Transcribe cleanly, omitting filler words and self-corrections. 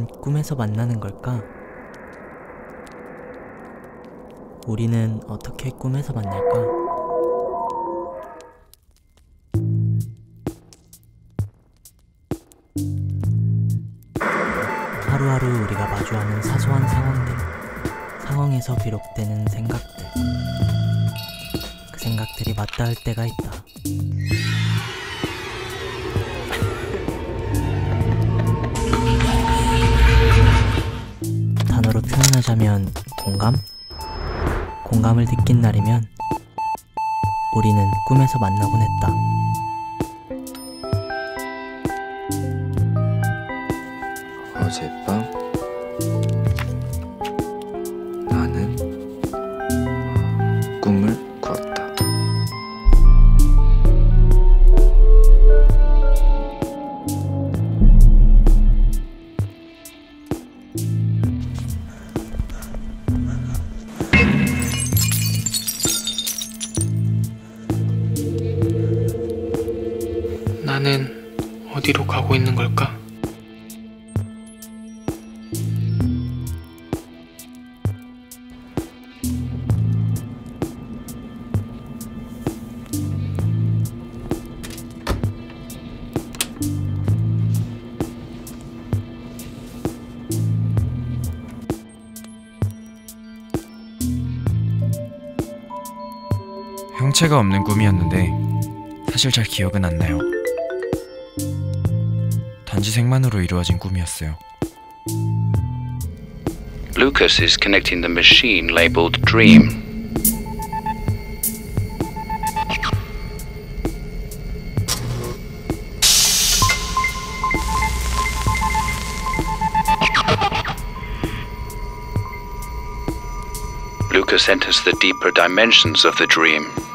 꿈에서 만나는 걸까? 우리는 어떻게 꿈에서 만날까? 하루하루 우리가 마주하는 사소한 상황에서 비롯되는 생각들. 그 생각들이 맞닿을 때가 있다. 단어로 표현하자면 공감? 공감을 느낀 날이면 우리는 꿈에서 만나곤 했다. 어젯밤 나는 꿈을 꾸었다. 나는 어디로 가고 있는 걸까? 형체가 없는 꿈이었는데 사실 잘 기억은 안 나요. 단지 생만으로 이루어진 꿈이었어요. Lucas is connecting the machine labeled Dream. Lucas enters the deeper dimensions of the dream.